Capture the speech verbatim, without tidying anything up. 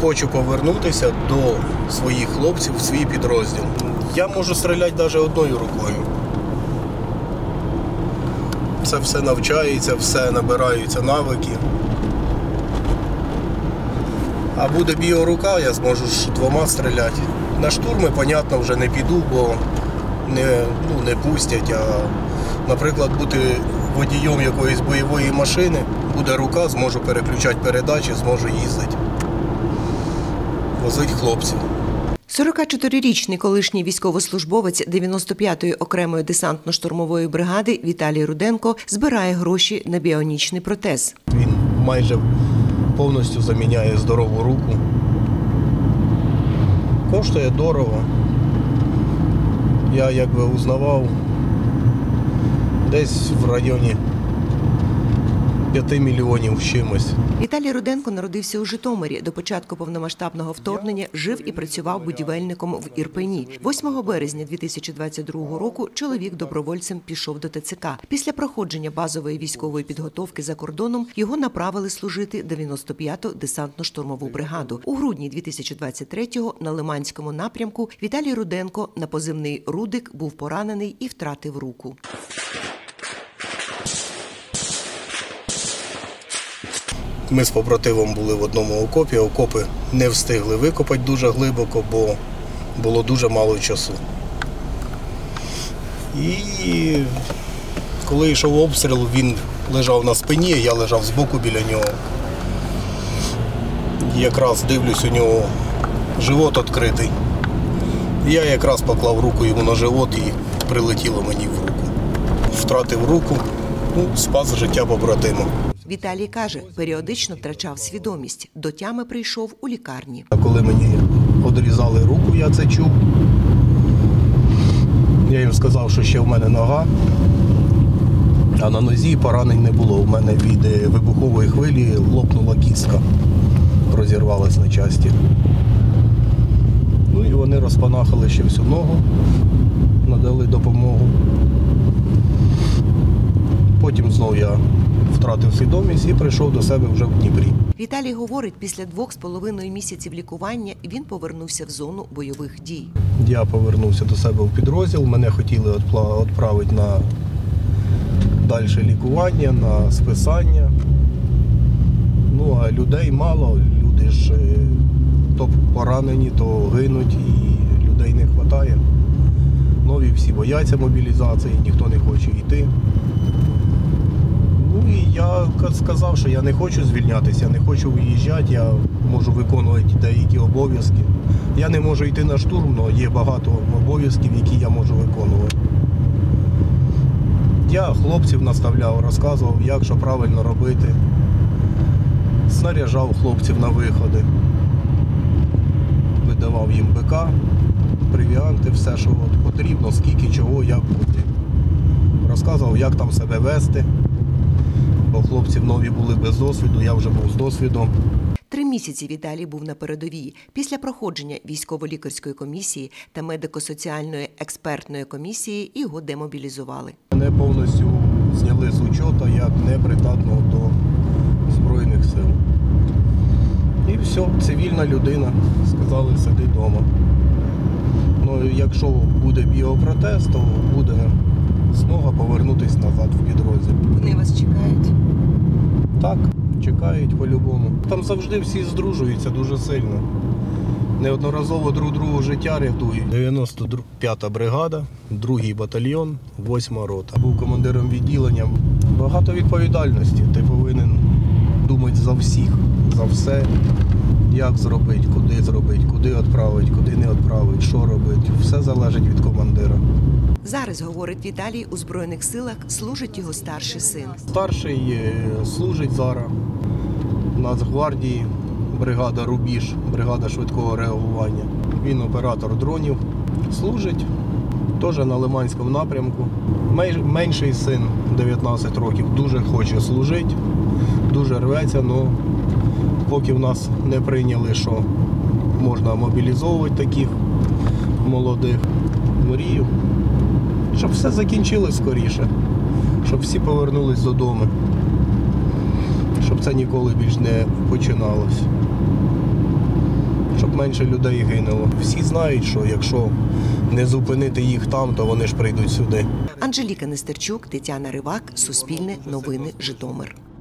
хочу повернутися до своїх хлопців в свій підрозділ. Я можу стріляти навіть одною рукою. Це все навчається, все набираються навики. А буде біорука, я зможу ж двома стріляти. На штурми, понятно, вже не піду, бо не, ну, не пустять. А, наприклад, бути водієм якоїсь бойової машини, буде рука, зможу переключати передачі, зможу їздити, возити хлопців. сорокачотирирічний колишній військовослужбовець дев'яносто п'ятої окремої десантно-штурмової бригади Віталій Руденко збирає гроші на біонічний протез. Він майже повністю заміняє здорову руку. Коштує дорого. Я якби узнавав десь в районі п'яти мільйонів з чимось. Віталій Руденко народився у Житомирі. До початку повномасштабного вторгнення жив і працював будівельником в Ірпені. восьмого березня дві тисячі двадцять другого року чоловік добровольцем пішов до Те Це Ка. Після проходження базової військової підготовки за кордоном його направили служити дев'яносто п'яту десантно-штурмову бригаду. У грудні дві тисячі двадцять третього на Лиманському напрямку Віталій Руденко на позивний «Рудик» був поранений і втратив руку. Ми з побратимом були в одному окопі, окопи не встигли викопати дуже глибоко, бо було дуже мало часу. І коли йшов обстріл, він лежав на спині, я лежав збоку біля нього. Якраз дивлюсь, у нього живот відкритий. Я якраз поклав руку йому на живот і прилетіло мені в руку. Втратив руку, ну, спас життя побратима. Віталій каже, періодично втрачав свідомість. До тями прийшов у лікарні. Коли мені відрізали руку, я це чув. Я їм сказав, що ще в мене нога, а на нозі поранень не було. У мене від вибухової хвилі лопнула кістка, розірвалась на часті. Ну і вони розпанахали ще всю ногу, надали допомогу. Потім знову я втратив свідомість і прийшов до себе вже в Дніпрі. Віталій говорить, після двох з половиною місяців лікування він повернувся в зону бойових дій. Я повернувся до себе в підрозділ, мене хотіли відправити на далі лікування, на списання. Ну, а людей мало, люди ж то поранені, то гинуть і людей не вистачає. Нові всі бояться мобілізації, ніхто не хоче йти. Ну і я сказав, що я не хочу звільнятися, не хочу виїжджати, я можу виконувати деякі обов'язки. Я не можу йти на штурм, але є багато обов'язків, які я можу виконувати. Я хлопців наставляв, розказував, як що правильно робити. Снаряжав хлопців на виходи. Видавав їм БК, провіанти, все, що потрібно, скільки, чого, як бути. Розказував, як там себе вести. Бо хлопці нові були без досвіду, я вже був з досвідом. Три місяці Віталій був на передовій. Після проходження військово-лікарської комісії та медико-соціальної експертної комісії його демобілізували. Мене повністю зняли з учету як непридатного до Збройних сил. І все, цивільна людина, сказали, сиди вдома. Ну, якщо буде біопротез, то буде змога повернутися назад в підрозділ. Вони вас чекають? Так, чекають по-любому. Там завжди всі здружуються дуже сильно. Неодноразово друг другу життя рятують. дев'яносто п'ята бригада, другий батальйон, восьма рота. Був командиром відділення. Багато відповідальності. Ти повинен думати за всіх, за все. Як зробити, куди зробити, куди відправити, куди не відправити, що робити. Все залежить від командира. Зараз, говорить Віталій, у Збройних силах служить його старший син. Старший служить зараз в Нацгвардії, бригада «Рубіж», бригада швидкого реагування. Він оператор дронів, служить теж на Лиманському напрямку. Менший син, дев'ятнадцять років, дуже хоче служити, дуже рветься, але поки в нас не прийняли, що можна мобілізовувати таких молодих, мрію, щоб все закінчилось скоріше, щоб всі повернулись додому, щоб це ніколи більш не починалось. менше людей гинуло. Всі знають, що якщо не зупинити їх там, то вони ж прийдуть сюди. Анжеліка Нестерчук, Тетяна Ривак, Суспільне новини, Житомир.